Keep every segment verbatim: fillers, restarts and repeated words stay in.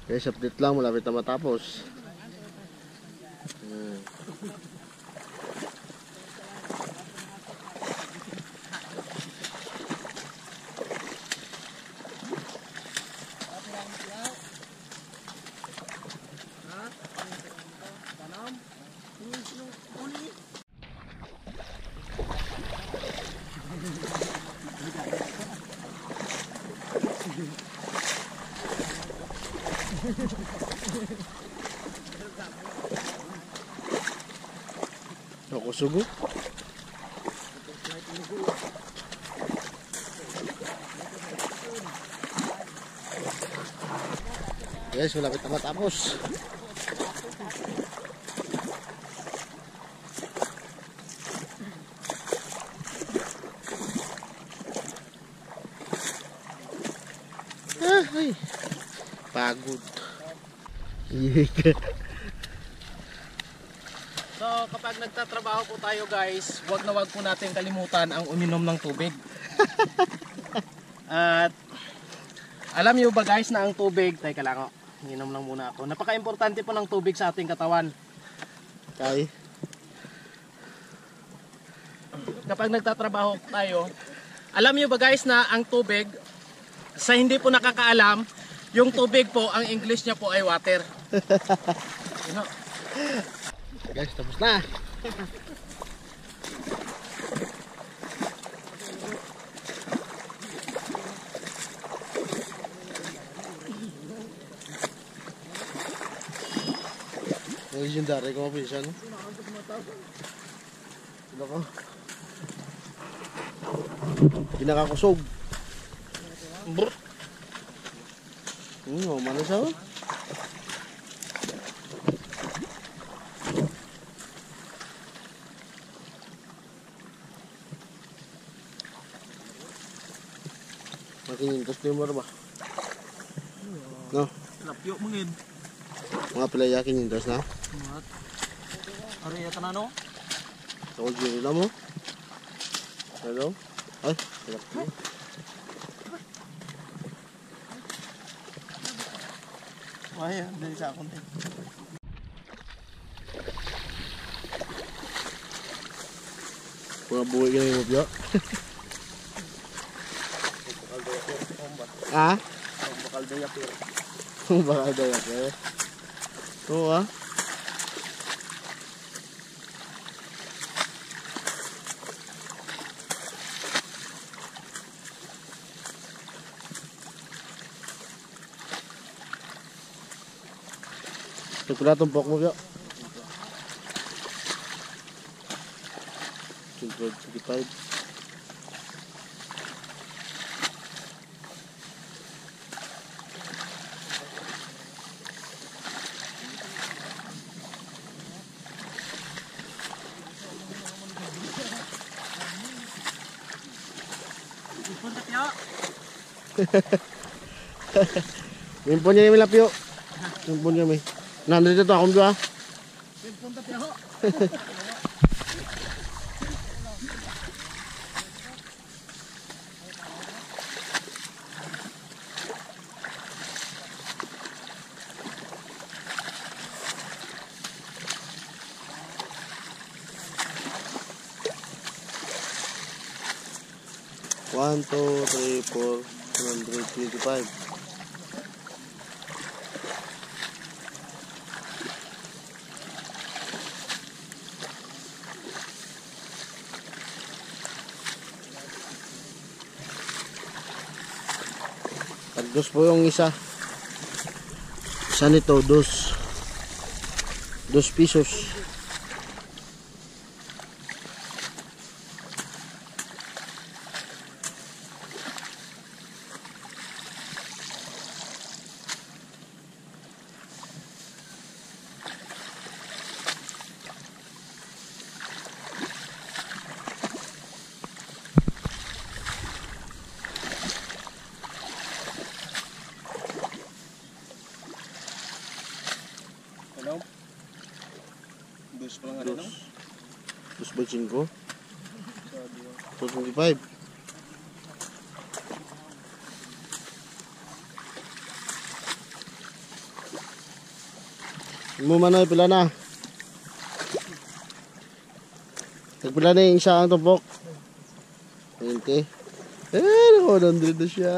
Guys, update lang, malapit na matapos. Hmm. Ako sugo. Guys, malapit na matapos. Ah, ay. Pagod. So kapag nagtatrabaho po tayo guys, wag na wag po natin kalimutan ang uminom ng tubig. At alam niyo ba guys na ang tubig, teka lang, oh, inom lang muna ako. Napaka-importante po ng tubig sa ating katawan. Kay. Kapag nagtatrabaho tayo, alam niyo ba guys na ang tubig, sa hindi po nakakaalam, yung tubig po, ang English niya po ay water. You know? Guys, tapos na. Legendary ko mapisa, no? Ito ko. Pinakakusog. Brr. Hmm, mana siya, oh? Makinintos na yung mara ba? No? Lapyo mungin. Mga pilaya kinintos na? Ano yata na no? Ako dito na mo? Hello? Ay, lapyo. Waya, dali sa akong tayo. Mga buhay ka na yung mabyo. Ha? Bakal dayak yun. Bakal dayak eh. Oo ah. Ito pala tumpok mo byo. one twenty-five. Mimpon niya yung lapyo. Mimpon niya may. Nandito ito akong dua. Mimpon tapyo. one, two, three, four, one hundred twenty-five. Dos po yung isa. Isa nito, dos. Dos pisos. Hello? Dos pa lang ano, no? Dos by cinco. two twenty-five. Mo manoy pila na. Nagpila na yung isa ang tumpok. twenty. Eh, one hundred na siya.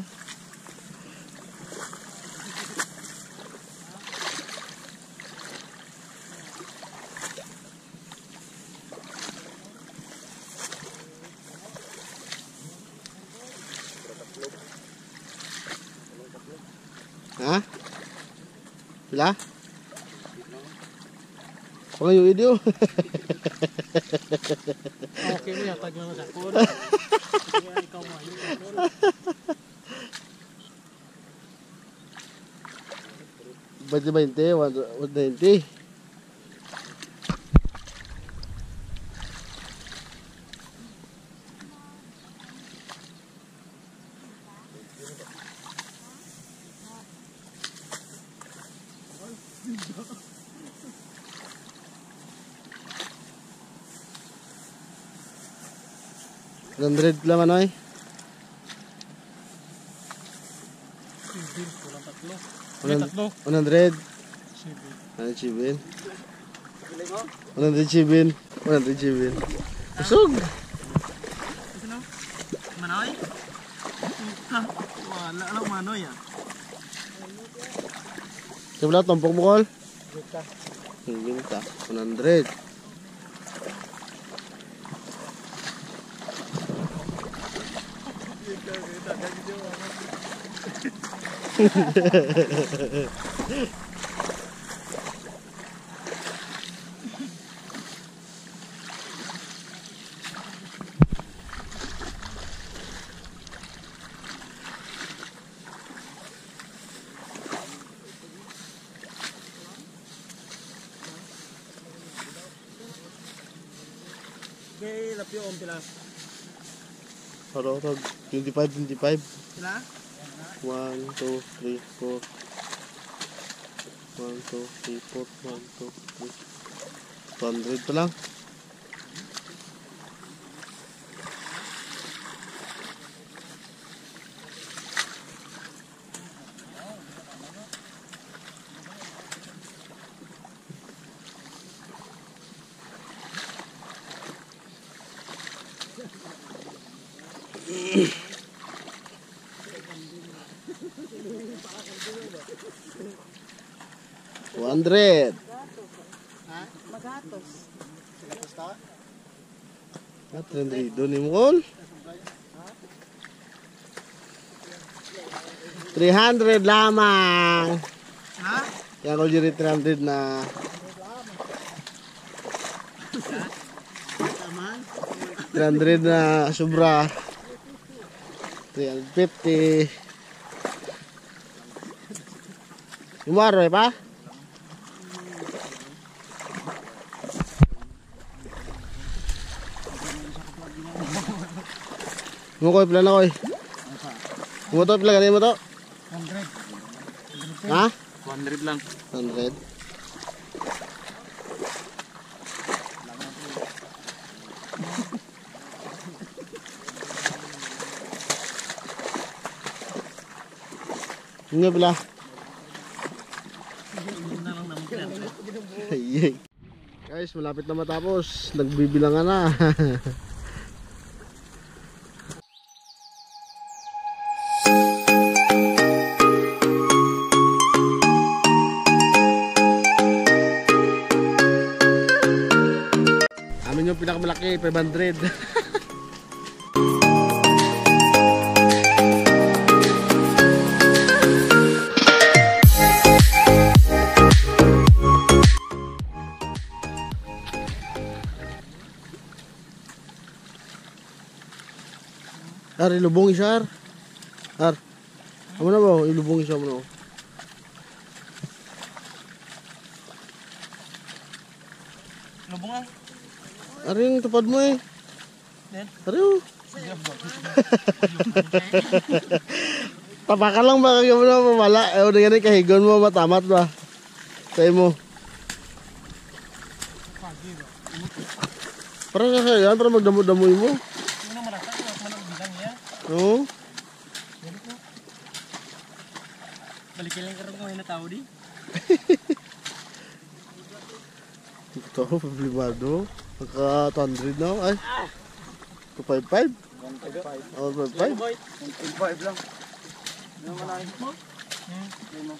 Ha? Pila? Pangayo video. Okay mo yatag lang sa kun. Ikaw mo yun. twenty, twenty, one ninety. one hundred lang manoy. Kulang tatlo. one hundred. one hundred seven. one hundred seven. one hundred seven. Usog. Ano? Manoy? Wala lang manoy ah. Sabla tompok mo kol? Binta. one hundred. Okay, lapyo om pila. Haro, twenty-five, twenty-five. Pila? one, two, three, four. one, two, three, four. one, two, three. two hundred pa lang. two hundred. Ha? Magatos. At rendido ni mo kol. three hundred lamang. Ha? Kaya ko diri three hundred na. Taman. three hundred na sobra. three hundred fifty. Yung maroy pa? Mo koy plan na koy. Mo to pila ganin mo to? one hundred. Ha? one hundred lang. one hundred. Ini pila. Ayy. Guys, malapit na matapos. Nagbibilangan na. Amin yung pinakamalaki, five hundred. Ar, ilubong isa, Ar. Ar. Amo na ba? Ilubong isa mo na. Lubong ah. Ar, yung tupad mo eh. Then? Ar, yung. Tapakan lang ba kaya mo na mamala? Eh, o ganyan kahigon mo, matamat ba? Sa'yo mo. Parang kasi yan, parang magdamo-damoy mo. Ano marasa ko, ako man bilang niya. Oo. Balikin lang karong ko na tao di. Ito, problemado. Naka two hundred na. Ay. two fifty-five? one fifty-five. Oh, one fifty-five? one fifty-five lang. Ano naman ang mo? Hmm. Mo.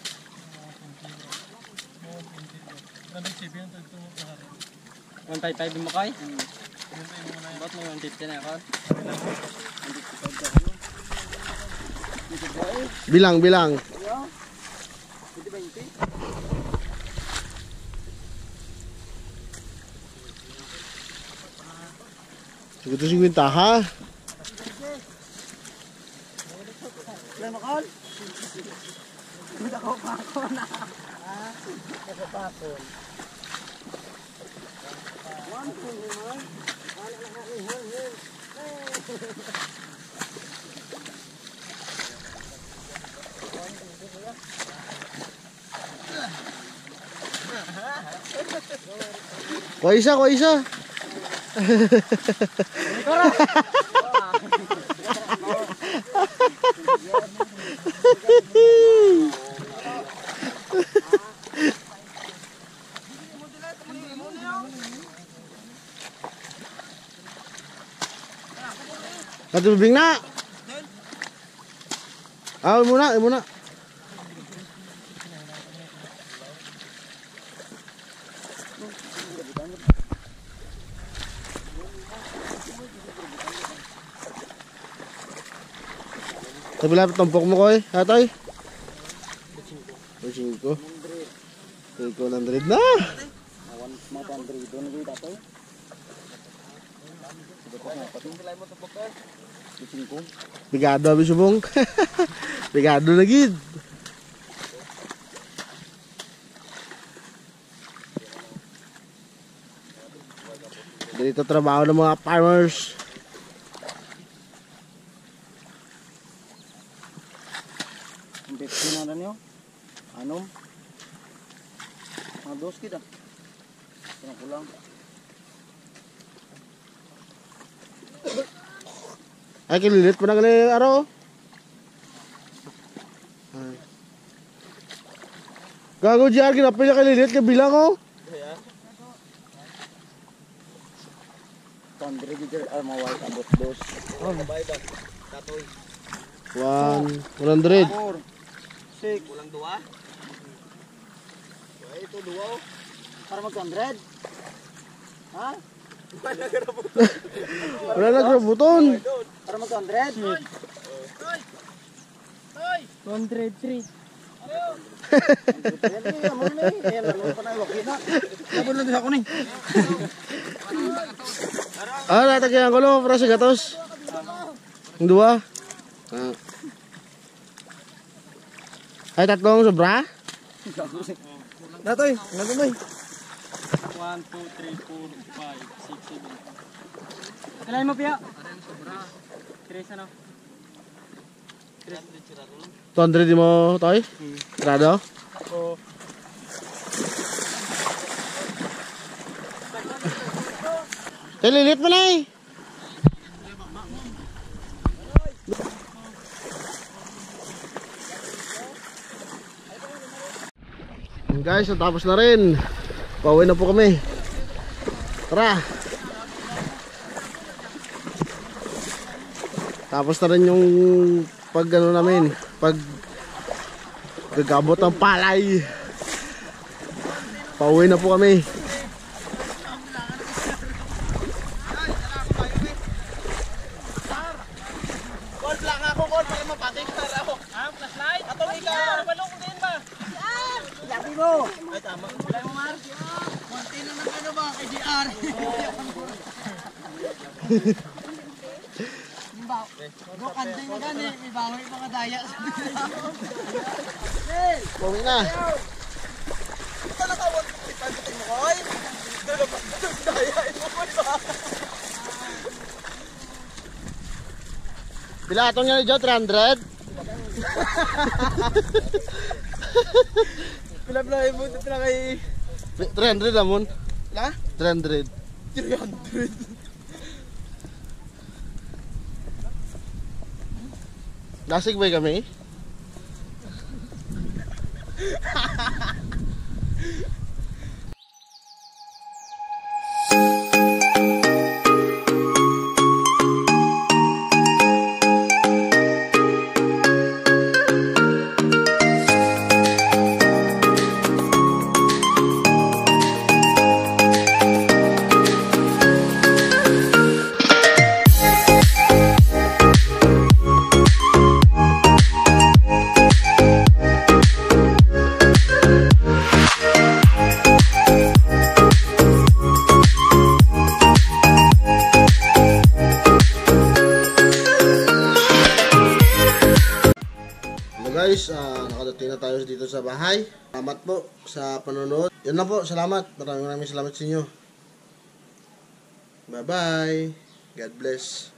one fifty-five mo kay? Hmm. Ba't mo one fifty na ako? Bilang, bilang. twenty. Siguro fifty ha? Ilan mo kal? Hindi ako pako na. Ha? Ako pako. One two one. Wala na ka ni hangin. Kuha isa, kuha isa. Satu bibing na. Ah, muna, muna. Tapi lapit tampok mo ko eh, atay. Cinco. Cinco hundred na. Mga hundred doon na dito ito. Bigado abi subong. Bigado na gid. Dito trabaho ng mga farmers. Hindi na niyo. Anom. Mga dos kita. Kaya kulang. Ay, kililit pa na gali araw. Ay. Gago J R, kinapil na kililit, kabilang ko. Tandre dito ay mawal abot dos. Oh, mabay ba? Tatoy. One, one hundred. Four. Six. Kulang dua. Ay, ito dua. Para mag two hundred. Ha? Wala nagrabuton. Para mag two hundred. Toy! Toy! two hundred three. Ah, natagyan ko lo, para sa gatos. Ang dua. Ah. Ay, tatlong sobra? Datoy, nagumay. one, two, three, four, five, six, seven. Kailan mo piya? Tres ano? two hundred di mo, Toy? Grado? Oo. Kalilit mo na eh. Guys, natapos na rin. Pauwi na po kami. Tara. Tapos na rin yung pag ano namin, pag gagabot ng palay. Pauwi na po kami. Call lang ako, call para mapating tar ako. Ah, flashlight? Atong ikaw, balong din ba? Labi mo. Ay tama. Wala mo Mar. Konti na ng ano ba kay J R. Bukante na gani, may bahoy mga daya. Pauwi na. Ito na kawon ko ipagutin mo koy. Dalapat daya mo ba? Bila atong niya ni Joe, three hundred? Pila-pila mo dito na kay... three hundred naman. La? three hundred. three hundred. Lasig ba kami? guys, uh, nakadating na tayo dito sa bahay. Salamat po sa panonood. Yan lang po, salamat. Maraming maraming salamat sa inyo. Bye bye. God bless.